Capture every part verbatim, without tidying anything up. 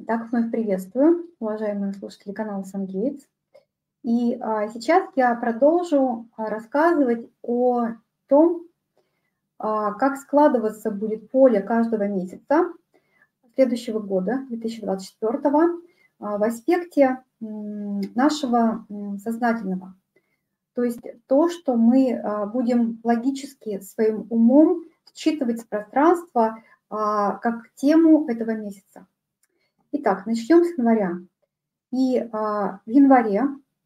Так, вновь приветствую, уважаемые слушатели канала SunGates. И а, сейчас я продолжу а, рассказывать о том, а, как складываться будет поле каждого месяца следующего года, две тысячи двадцать четвёртого, а, в аспекте м, нашего м, сознательного. То есть то, что мы а, будем логически своим умом считывать с пространства а, как тему этого месяца. Итак, начнем с января. И а, в январе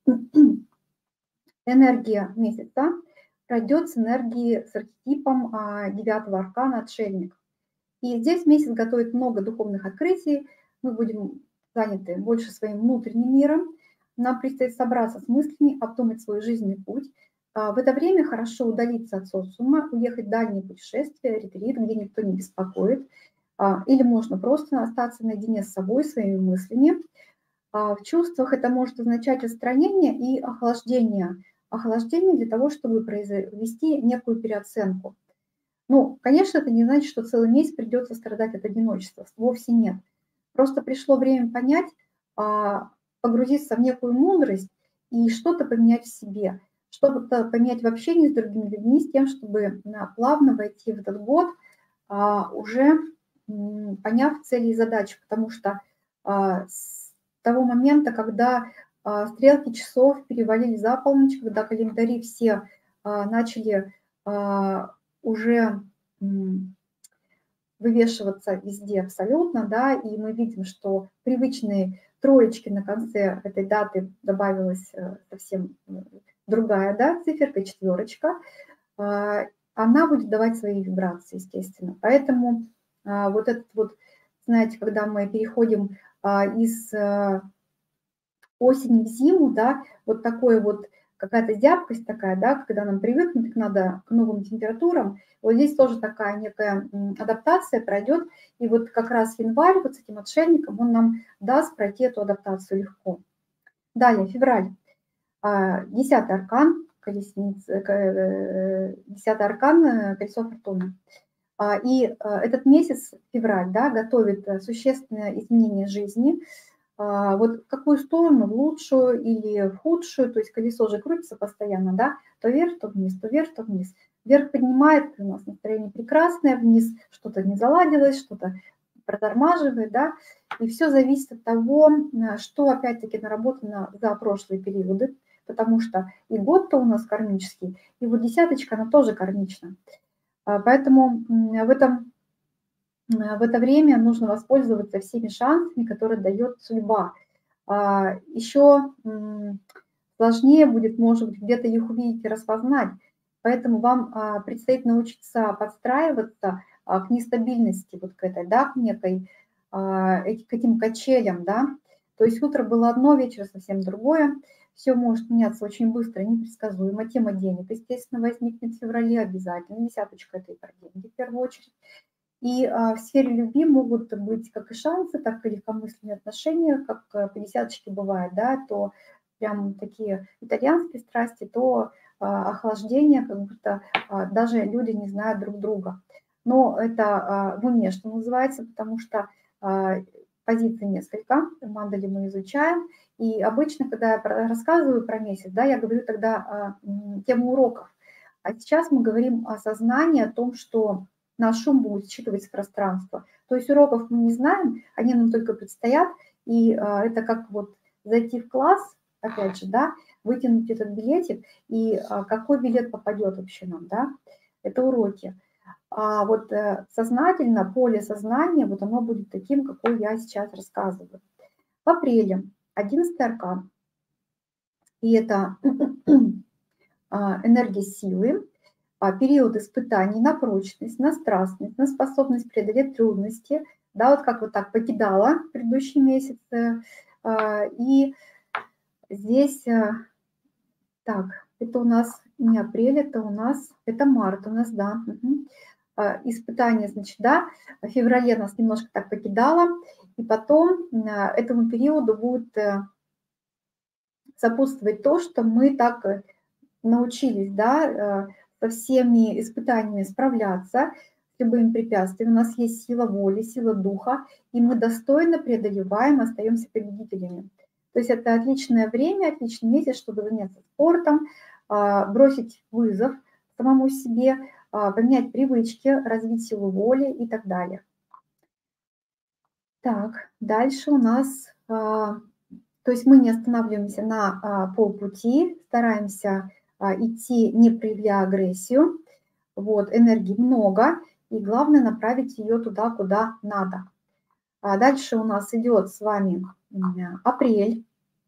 энергия месяца пройдет с энергией, с архетипом а, девятого аркана «Отшельник». И здесь месяц готовит много духовных открытий, мы будем заняты больше своим внутренним миром, нам предстоит собраться с мыслями, обдумать свой жизненный путь. А, в это время хорошо удалиться от социума, уехать в дальние путешествия, ретрит, где никто не беспокоит, а, или можно просто остаться наедине с собой, своими мыслями. В чувствах это может означать отстранение и охлаждение. Охлаждение для того, чтобы произвести некую переоценку. Ну, конечно, это не значит, что целый месяц придется страдать от одиночества. Вовсе нет. Просто пришло время понять, погрузиться в некую мудрость и что-то поменять в себе. Что-то поменять в общении с другими людьми, с тем, чтобы плавно войти в этот год, уже поняв цели и задачи. Потому что с того момента, когда а, стрелки часов перевалили за полночь, когда календари все а, начали а, уже м, вывешиваться везде абсолютно, да, и мы видим, что привычные троечки на конце этой даты добавилась а, совсем другая, да, циферка, четверочка, а, она будет давать свои вибрации, естественно. Поэтому а, вот этот вот, знаете, когда мы переходим а, из а, осени в зиму, да, вот такое вот какая-то зябкость такая, да, когда нам привыкнуть надо к новым температурам, вот здесь тоже такая некая адаптация пройдет, и вот как раз январь вот с этим отшельником, он нам даст пройти эту адаптацию легко. Далее, февраль, десятый аркан, колесница, десятый аркан, колесо фортуны. И этот месяц, февраль, да, готовит существенное изменение жизни. Вот в какую сторону, в лучшую или в худшую, то есть колесо же крутится постоянно, да, то вверх, то вниз, то вверх, то вниз. Вверх поднимает, у нас настроение прекрасное, вниз что-то не заладилось, что-то протормаживает, да, и все зависит от того, что опять-таки наработано за прошлые периоды, потому что и год-то у нас кармический, и вот десяточка, она тоже кармична. Поэтому в этом в это время нужно воспользоваться всеми шансами, которые дает судьба. Еще сложнее будет, может быть, где-то их увидеть и распознать. Поэтому вам предстоит научиться подстраиваться к нестабильности, вот к этой, да, к некой, к этим качелям, да. То есть утро было одно, вечер совсем другое. Все может меняться очень быстро, непредсказуемо. Тема денег, естественно, возникнет в феврале обязательно. Десяточка – это и про деньги в первую очередь. И а, в сфере любви могут быть как и шансы, так и легкомысленные отношения, как по десяточке бывает, да, то прям такие итальянские страсти, то а, охлаждение, как будто а, даже люди не знают друг друга. Но это а, в уме, что называется, потому что а, позиций несколько, в мандале мы изучаем, и обычно, когда я рассказываю про месяц, да, я говорю тогда а, тему уроков. А сейчас мы говорим о сознании, о том, что наш шум будет считывать с пространства. То есть уроков мы не знаем, они нам только предстоят, и а, это как вот зайти в класс, опять же, да, вытянуть этот билетик, и а, какой билет попадет вообще нам, да, это уроки. А вот а, сознательно, поле сознания, вот оно будет таким, какой я сейчас рассказываю. В апреле одиннадцатый аркан, и это энергия силы, период испытаний на прочность, на страстность, на способность преодолеть трудности, да, вот как вот так покидала предыдущий месяц. И здесь, так, это у нас не апрель, это у нас, это март у нас, да, угу. Испытания, значит, да, в феврале нас немножко так покидала, и потом этому периоду будет сопутствовать то, что мы так научились, да, со всеми испытаниями справляться. любым препятствиям. У нас есть сила воли, сила духа, и мы достойно преодолеваем, остаемся победителями. То есть это отличное время, отличный месяц, чтобы заняться спортом, а, бросить вызов самому себе, а, поменять привычки, развить силу воли и так далее. Так, дальше у нас, а, то есть мы не останавливаемся на а, полпути, стараемся а, идти, не проявляя агрессию. Вот, энергии много, и главное направить ее туда, куда надо. А дальше у нас идет с вами апрель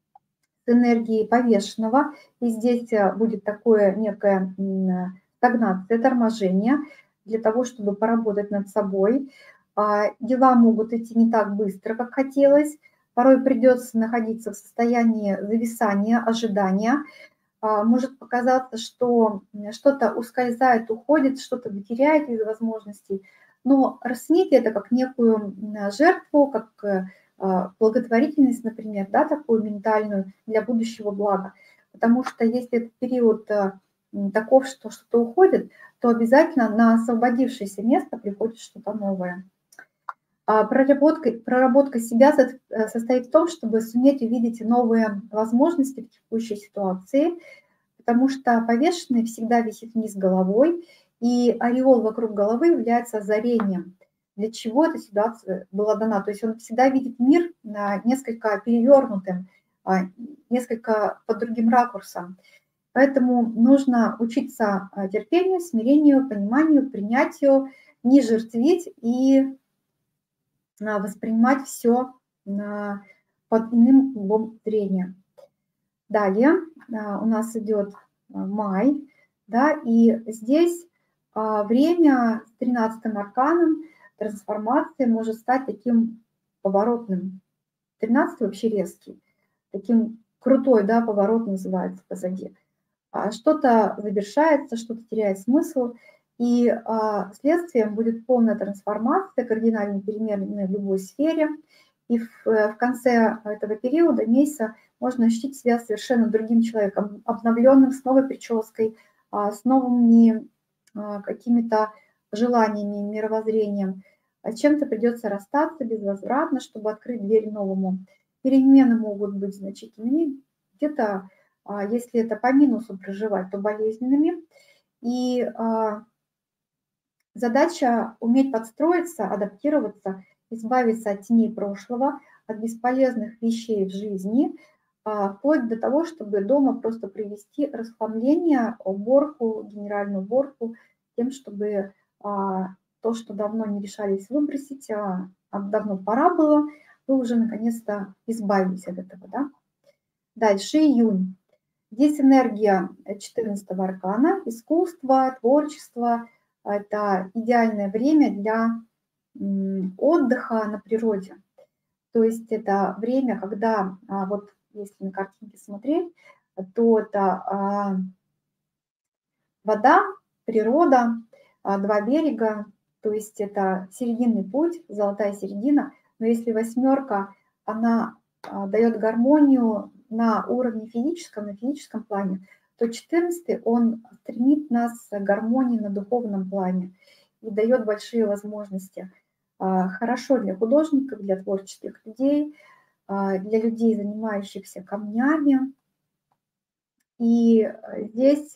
с энергией повешенного, и здесь будет такое некое стагнация, торможение для того, чтобы поработать над собой. Дела могут идти не так быстро, как хотелось. Порой придется находиться в состоянии зависания, ожидания. Может показаться, что что-то ускользает, уходит, что-то вы теряете из возможностей. Но расцените это как некую жертву, как благотворительность, например, да, такую ментальную для будущего блага. Потому что если этот период таков, что что-то уходит, то обязательно на освободившееся место приходит что-то новое. А проработка, проработка себя состоит в том, чтобы суметь увидеть новые возможности в текущей ситуации, потому что повешенный всегда висит вниз головой, и ореол вокруг головы является озарением, для чего эта ситуация была дана. То есть он всегда видит мир несколько перевернутым, несколько под другим ракурсом. Поэтому нужно учиться терпению, смирению, пониманию, принятию, не жертвить и воспринимать все под иным углом зрения. Далее у нас идет май, да, и здесь время с тринадцатым арканом трансформации может стать таким поворотным. тринадцатый вообще резкий, таким крутой, да, поворот называется позади. Что-то завершается, что-то теряет смысл, и а, следствием будет полная трансформация, кардинальные перемены в любой сфере. И в, в конце этого периода, месяца, можно ощутить себя совершенно другим человеком, обновленным, с новой прической, а, с новыми а, какими-то желаниями, мировоззрением. А чем-то придется расстаться безвозвратно, чтобы открыть дверь новому. Перемены могут быть значительными, где-то, а, если это по минусу проживать, то болезненными. И а, задача уметь подстроиться, адаптироваться, избавиться от теней прошлого, от бесполезных вещей в жизни, вплоть до того, чтобы дома просто привести расхламление, уборку, генеральную уборку, тем, чтобы то, что давно не решались выбросить, а давно пора было, вы уже наконец-то избавились от этого. Да? Дальше июнь. Здесь энергия четырнадцатого аркана, искусство, творчество. Это идеальное время для отдыха на природе. То есть это время, когда, вот если на картинке смотреть, то это вода, природа, два берега, то есть это серединный путь, золотая середина. Но если восьмерка, она дает гармонию на уровне физическом, на физическом плане, то четырнадцатый, он стремит нас к гармонии на духовном плане и дает большие возможности. Хорошо для художников, для творческих людей, для людей, занимающихся камнями. И здесь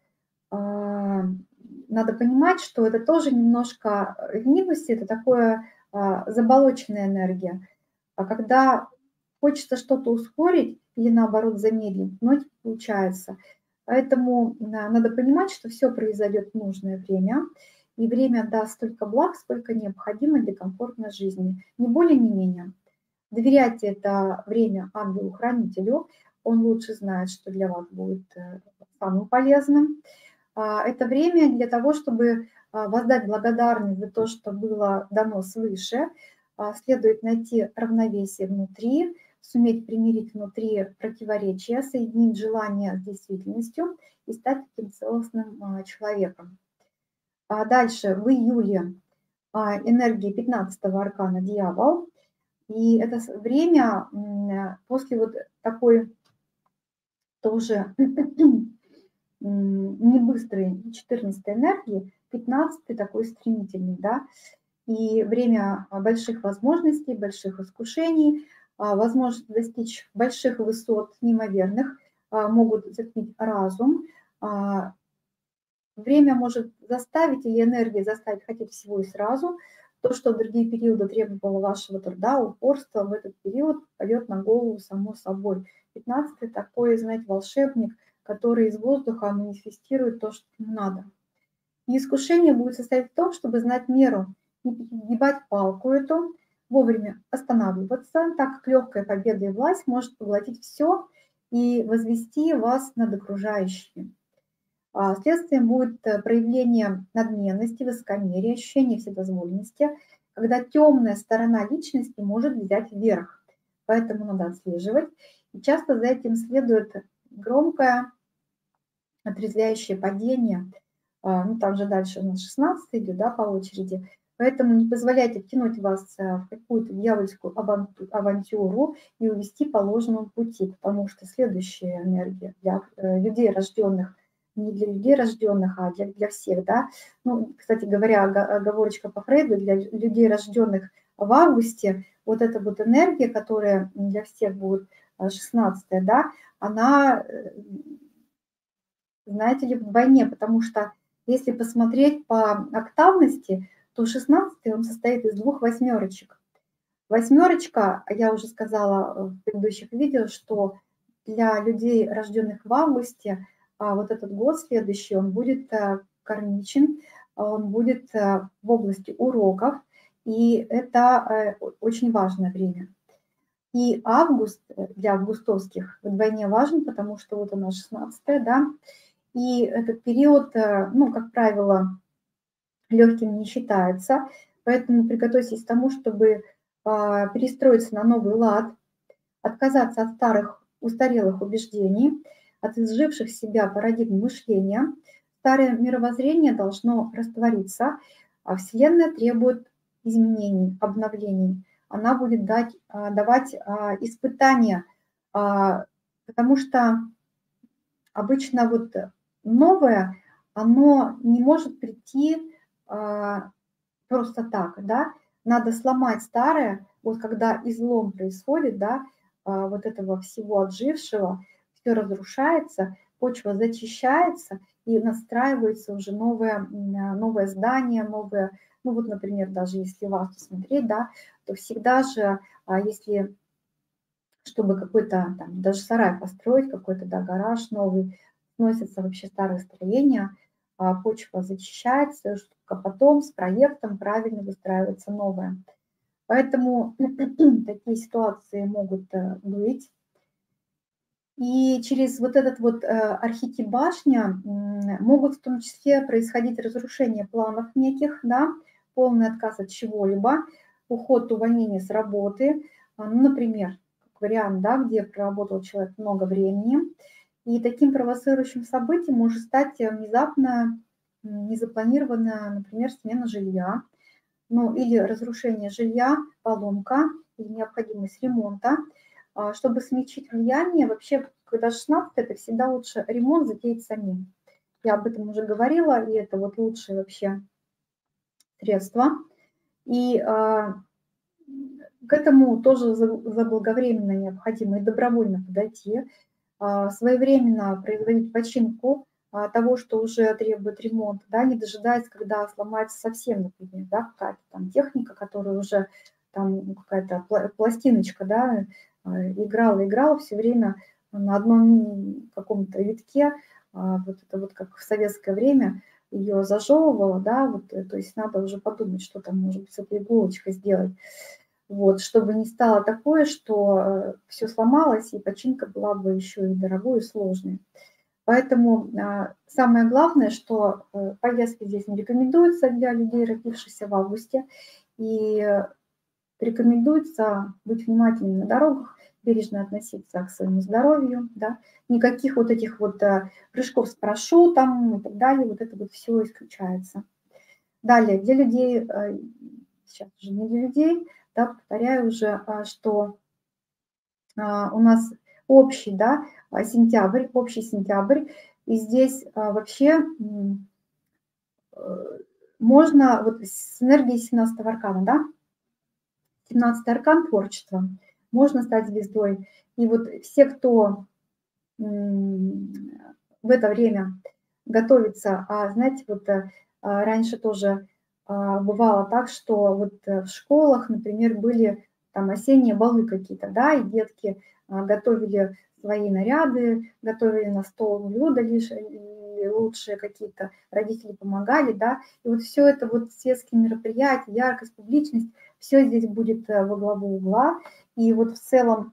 надо понимать, что это тоже немножко в минусе, это такое заболоченная энергия. А когда хочется что-то ускорить или наоборот замедлить, но не получается. Поэтому надо понимать, что все произойдет в нужное время, и время даст столько благ, сколько необходимо для комфортной жизни, ни более, ни менее. Доверяйте это время ангелу-хранителю, он лучше знает, что для вас будет самым полезным. Это время для того, чтобы воздать благодарность за то, что было дано свыше. Следует найти равновесие внутри, суметь примирить внутри противоречия, соединить желание с действительностью и стать таким целостным человеком. А дальше, в июле, энергия пятнадцатого аркана дьявол. И это время после вот такой тоже не быстрой четырнадцатой энергии, пятнадцатый такой стремительный, да, и время больших возможностей, больших искушений, возможность достичь больших высот неимоверных, могут затмить разум. Время может заставить, или энергия заставить хотеть всего и сразу. То, что в другие периоды требовало вашего труда, упорства, в этот период пойдет на голову само собой. пятнадцатый такой, знаете, волшебник, который из воздуха манифестирует то, что ему надо. И искушение будет состоять в том, чтобы знать меру, не перегибать палку эту, вовремя останавливаться, так как легкая победа и власть может поглотить все и возвести вас над окружающими. Следствием будет проявление надменности, высокомерия, ощущение вседозволенности, когда темная сторона личности может взять вверх. Поэтому надо отслеживать. И часто за этим следует громкое, отрезвляющее падение. Ну, там же дальше у нас шестнадцатый идет, да, по очереди. Поэтому не позволяйте втянуть вас в какую-то дьявольскую авантюру и увести по ложному пути, потому что следующая энергия для людей, рожденных не для людей рожденных, а для, для всех, да. Ну, кстати говоря, оговорочка по Фрейду, для людей, рожденных в августе, вот эта вот энергия, которая для всех будет шестнадцатая, да, она, знаете ли, вдвойне, потому что если посмотреть по октавности, то шестнадцатый он состоит из двух восьмерочек. Восьмерочка, я уже сказала в предыдущих видео, что для людей, рожденных в августе, вот этот год следующий, он будет кармичен, он будет в области уроков, и это очень важное время. И август для августовских вдвойне важен, потому что вот оно шестнадцатое, да, и этот период, ну, как правило, легким не считается, поэтому приготовьтесь к тому, чтобы перестроиться на новый лад, отказаться от старых устарелых убеждений, от изживших себя парадигм мышления. Старое мировоззрение должно раствориться, а Вселенная требует изменений, обновлений. Она будет дать, давать испытания, потому что обычно вот новое, оно не может прийти просто так, да, надо сломать старое, вот когда излом происходит, да, вот этого всего отжившего, все разрушается, почва зачищается и настраивается уже новое, новое здание, новое, ну вот, например, даже если вас смотреть, да, то всегда же, если, чтобы какой-то там даже сарай построить, какой-то, да, гараж новый, сносятся вообще старые строения, почва зачищается, чтобы потом с проектом правильно выстраивается новое. Поэтому такие ситуации могут быть. И через вот этот вот архетип башня могут в том числе происходить разрушения планов неких, да, полный отказ от чего-либо, уход, увольнение с работы, ну, например, как вариант, да, где проработал человек много времени. И таким провоцирующим событием может стать внезапно незапланированная, например, смена жилья, ну, или разрушение жилья, поломка или необходимость ремонта. Чтобы смягчить влияние, вообще, когда шестнадцатый, это всегда лучше ремонт затеять самим. Я об этом уже говорила, и это вот лучшее вообще средство. И а, к этому тоже заблаговременно необходимо и добровольно подойти, а, своевременно производить починку а, того, что уже требует ремонта, да, не дожидаясь, когда сломается совсем, например, да, какая-то там техника, которая уже там какая-то пластиночка, да, играла, играла все время на одном каком-то витке, вот это вот как в советское время ее зажевывала, да, вот, то есть надо уже подумать, что там может быть с этой иголочкой сделать, вот, чтобы не стало такое, что все сломалось, и починка была бы еще и дорогой, и сложной. Поэтому самое главное, что поездки здесь не рекомендуются для людей, родившихся в августе, и рекомендуется быть внимательным на дорогах, бережно относиться к своему здоровью, да, никаких вот этих вот прыжков с парашютом и так далее, вот это вот все исключается. Далее, для людей, сейчас уже не для людей, да, повторяю уже, что у нас общий, да, сентябрь, общий сентябрь, и здесь вообще можно вот с энергией семнадцатого аркана, да, семнадцатый аркан творчества, можно стать звездой. И вот все, кто в это время готовится, а знаете, вот раньше тоже бывало так, что вот в школах, например, были там осенние балы какие-то, да, и детки готовили свои наряды, готовили на стол блюда лишь лучшие какие-то, родители помогали, да, и вот все это вот светские мероприятия, яркость, публичность, все здесь будет во главу угла, и вот в целом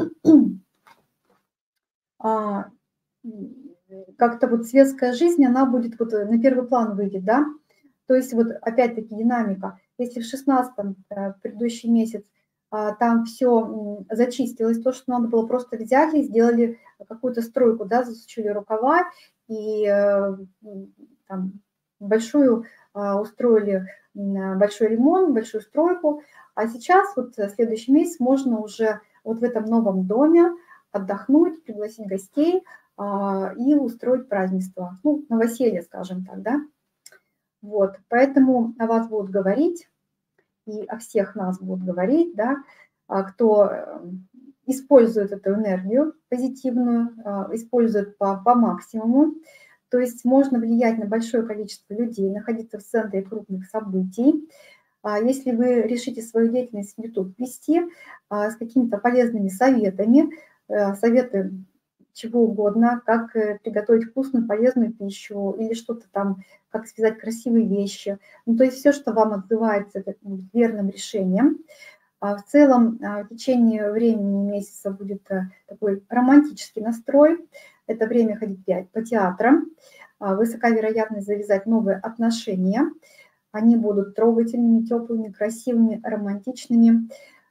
как-то вот светская жизнь, она будет вот на первый план выйдет, да, то есть вот опять-таки динамика. Если в шестнадцатом, предыдущий месяц, там все зачистилось, то, что надо было, просто взяли, сделали какую-то стройку, да, засучили рукава и там большую устроили большой ремонт, большую стройку, а сейчас вот следующий месяц можно уже вот в этом новом доме отдохнуть, пригласить гостей и устроить празднество, ну, новоселье, скажем так, да. Вот, поэтому о вас будут говорить, и о всех нас будут говорить, да, кто использует эту энергию позитивную, использует по, по максимуму. То есть можно влиять на большое количество людей, находиться в центре крупных событий. Если вы решите свою деятельность в YouTube вести с какими-то полезными советами, советы чего угодно, как приготовить вкусную, полезную пищу или что-то там, как связать красивые вещи. Ну, то есть все, что вам отзывается, это будет верным решением. А в целом в течение времени месяца будет такой романтический настрой. Это время ходить по театрам. Высока вероятность завязать новые отношения. Они будут трогательными, теплыми, красивыми, романтичными.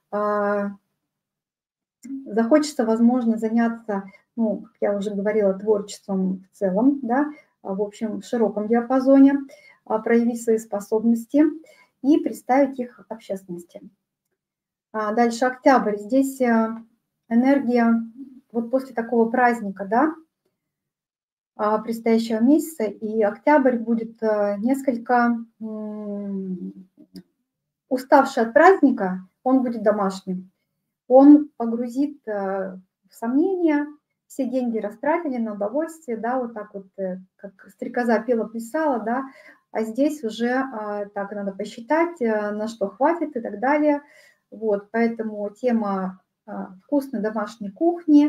Захочется, возможно, заняться, ну, как я уже говорила, творчеством в целом, да, в общем, в широком диапазоне, проявить свои способности и представить их общественности. Дальше октябрь. Здесь энергия вот после такого праздника, да, предстоящего месяца, и октябрь будет несколько уставший от праздника, он будет домашним. Он погрузит в сомнения, все деньги растратили на удовольствие, да, вот так вот, как стрекоза пела, плясала, да, а здесь уже так надо посчитать, на что хватит и так далее. Вот, поэтому тема вкусной домашней кухни,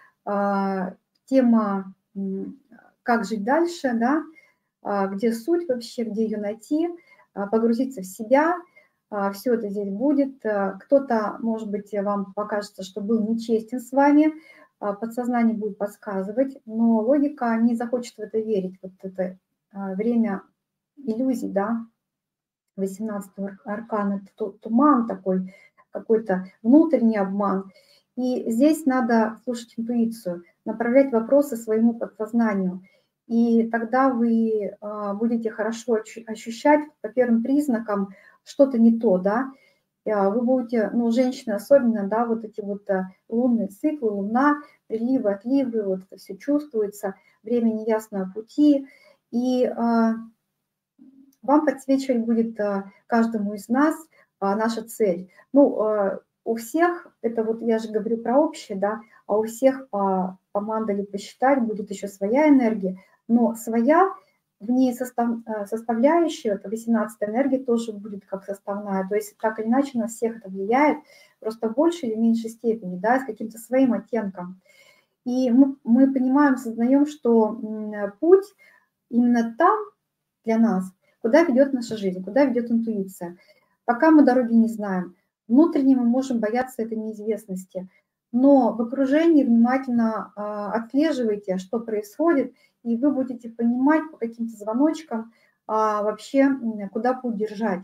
тема как жить дальше, да, где суть вообще, где ее найти, погрузиться в себя. Все это здесь будет. Кто-то, может быть, вам покажется, что был нечестен с вами, подсознание будет подсказывать, но логика не захочет в это верить. Вот это время иллюзий, да, восемнадцатого аркана, это туман такой, какой-то внутренний обман. И здесь надо слушать интуицию, направлять вопросы своему подсознанию. И тогда вы будете хорошо ощущать по первым признакам, что-то не то, да, вы будете, ну, женщины особенно, да, вот эти вот лунные циклы, луна, приливы, отливы, вот это все чувствуется, время неясного пути, и а, вам подсвечивать будет а, каждому из нас а, наша цель. Ну, а, у всех, это вот я же говорю про общее, да, а у всех по, по мандале посчитать будет еще своя энергия, но своя, в ней состав, составляющая, это восемнадцатая энергия тоже будет как составная, то есть так или иначе на всех это влияет, просто в большей или меньшей степени, да, с каким-то своим оттенком. И мы, мы понимаем, сознаем, что путь именно там для нас, куда ведет наша жизнь, куда ведет интуиция. Пока мы дороги не знаем, внутренне мы можем бояться этой неизвестности, но в окружении внимательно отслеживайте, что происходит, и вы будете понимать по каким-то звоночкам а, вообще, куда путь держать.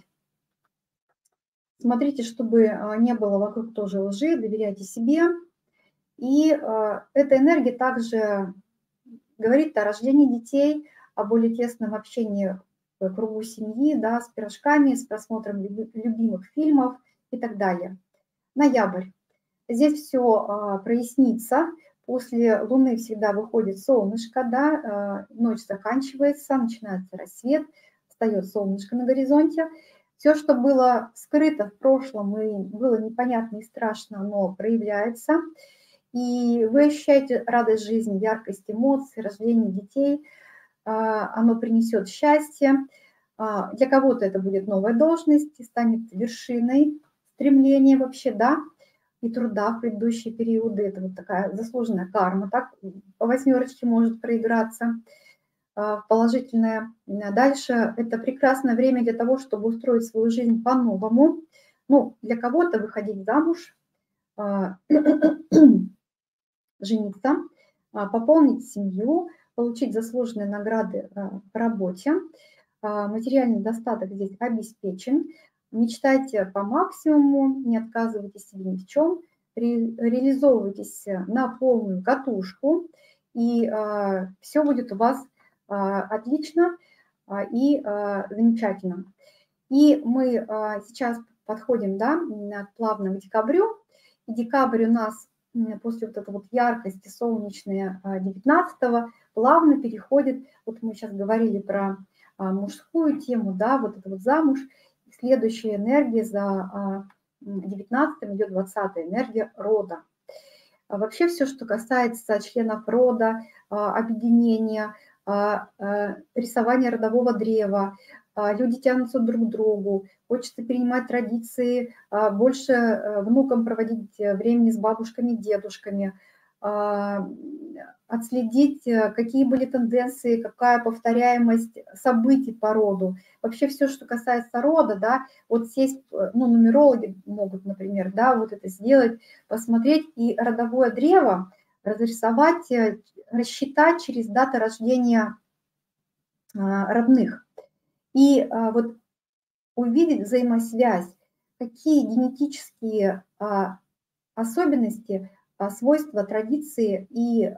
Смотрите, чтобы не было вокруг тоже лжи, доверяйте себе. И а, эта энергия также говорит о рождении детей, о более тесном общении в кругу семьи, да, с пирожками, с просмотром любимых фильмов и так далее. Ноябрь. Здесь все а, прояснится. После Луны всегда выходит солнышко, да, ночь заканчивается, начинается рассвет, встает солнышко на горизонте. Все, что было скрыто в прошлом и было непонятно и страшно, оно проявляется. И вы ощущаете радость жизни, яркость эмоций, рождение детей. Оно принесет счастье. Для кого-то это будет новая должность и станет вершиной стремления вообще, да, и труда в предыдущие периоды. Это вот такая заслуженная карма, так по восьмерочке может проиграться, положительная. Дальше это прекрасное время для того, чтобы устроить свою жизнь по-новому. Ну, для кого-то выходить замуж, жениться, пополнить семью, получить заслуженные награды по работе. Материальный достаток здесь обеспечен. Мечтайте по максимуму, не отказывайтесь себе ни в чем, ре, реализовывайтесь на полную катушку, и э, все будет у вас э, отлично э, и э, замечательно. И мы э, сейчас подходим, да, плавно к декабрю. И декабрь у нас после вот этой вот яркости солнечной девятнадцатого плавно переходит, вот мы сейчас говорили про мужскую тему, да, вот это вот замуж. Следующая энергия за девятнадцатым идет двадцатая энергия рода. Вообще все, что касается членов рода, объединения, рисования родового древа, люди тянутся друг к другу, хочется перенимать традиции, больше внукам проводить времени с бабушками, дедушками, отследить, какие были тенденции, какая повторяемость событий по роду. Вообще все, что касается рода, да, вот сесть, ну, нумерологи могут, например, да, вот это сделать, посмотреть и родовое древо разрисовать, рассчитать через даты рождения родных. И вот увидеть взаимосвязь, какие генетические особенности, свойства, традиции и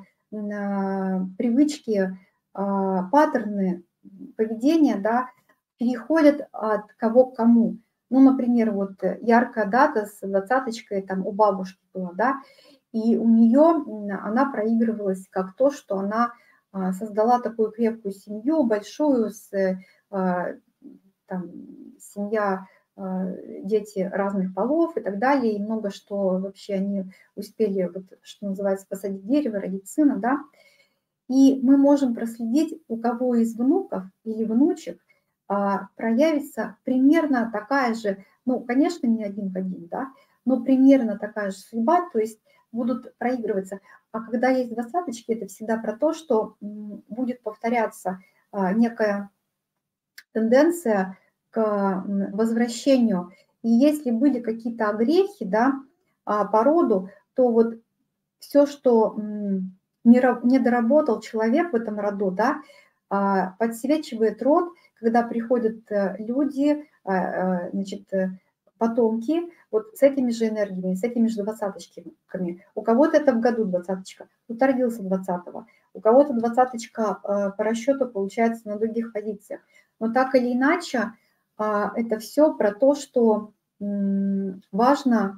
привычки, паттерны поведения, да, переходят от кого к кому. Ну, например, вот яркая дата с двадцаточкой там у бабушки была, да, и у нее она проигрывалась как то, что она создала такую крепкую семью, большую, с, там, семья, дети разных полов и так далее, и много что вообще они успели, вот, что называется, посадить дерево, родить сына, да. И мы можем проследить, у кого из внуков или внучек проявится примерно такая же, ну, конечно, не один в один, да, но примерно такая же судьба, то есть будут проигрываться. А когда есть двадцаточки, это всегда про то, что будет повторяться некая тенденция к возвращению. И если были какие-то огрехи, да, по роду, то вот все, что не доработал человек в этом роду, да, подсвечивает род, когда приходят люди, значит, потомки, вот с этими же энергиями, с этими же двадцаточками. У кого-то это в году двадцаточка, кто-то родился двадцатого, у кого-то двадцаточка по расчету получается на других позициях. Но так или иначе, это все про то, что важно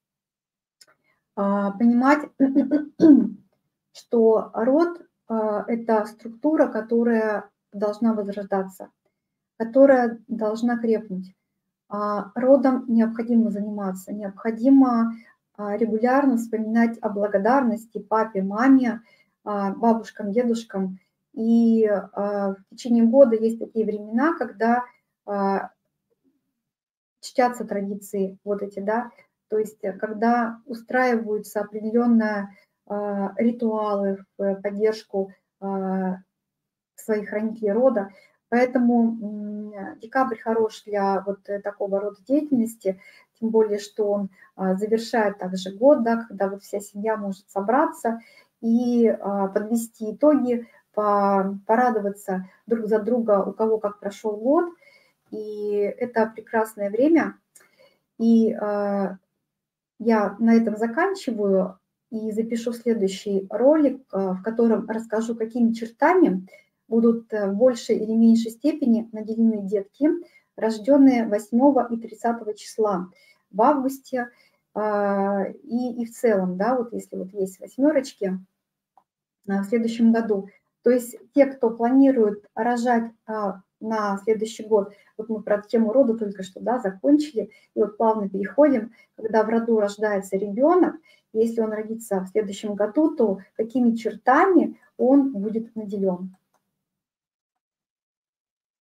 понимать, что род – это структура, которая должна возрождаться, которая должна крепнуть. Родом необходимо заниматься, необходимо регулярно вспоминать о благодарности папе, маме, бабушкам, дедушкам. И в течение года есть такие времена, когда чтятся традиции вот эти, да, то есть когда устраиваются определенные ритуалы в поддержку своих хранителей рода. Поэтому декабрь хорош для вот такого рода деятельности, тем более, что он завершает также год, да, когда вот вся семья может собраться и подвести итоги, порадоваться друг за друга, у кого как прошел год. И это прекрасное время. И я на этом заканчиваю и запишу следующий ролик, в котором расскажу, какими чертами будут в большей или меньшей степени наделены детки, рожденные восьмого и тридцатого числа в августе и, и в целом, да, вот если вот есть восьмерочки в следующем году. То есть те, кто планирует рожать на следующий год. Вот мы про тему рода только что, да, закончили, и вот плавно переходим, когда в роду рождается ребенок, если он родится в следующем году, то какими чертами он будет наделен.